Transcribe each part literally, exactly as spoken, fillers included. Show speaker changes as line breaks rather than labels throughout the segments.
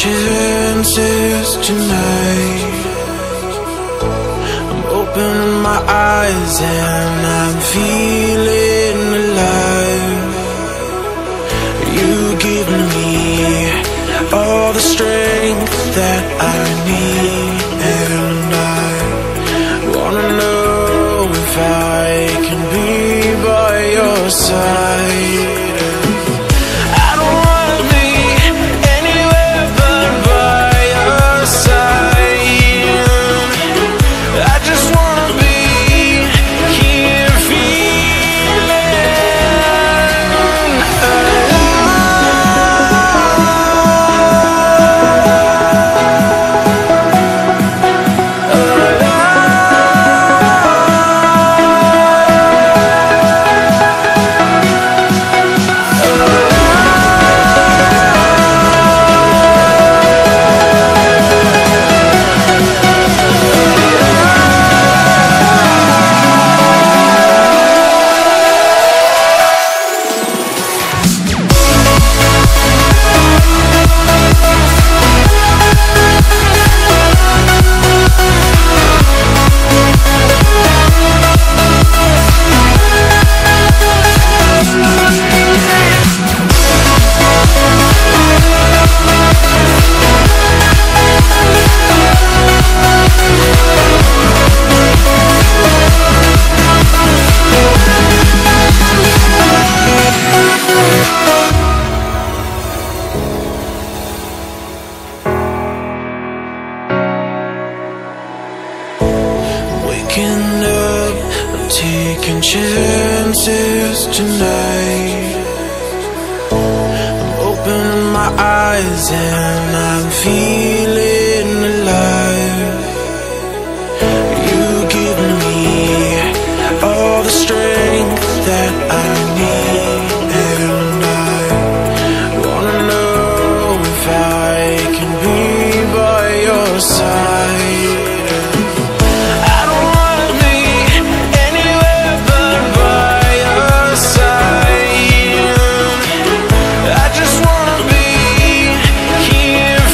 chances tonight. I'm opening my eyes and I'm feeling alive. You give me all the strength that I need, and I wanna know if I can be by your side. Waking up, I'm taking chances tonight. I'm opening my eyes and I'm feeling alive. You give me all the strength that I need, and I wanna know if I can be by your side. Here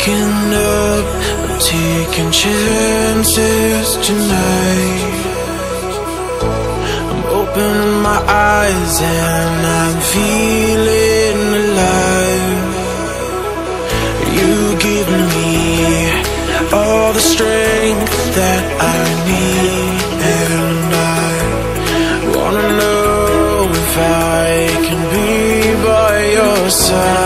waking up, I'm taking chances tonight. I'm opening my eyes and I'm feeling alive. You give me all the strength that I need, and I wanna know if I can be by your side.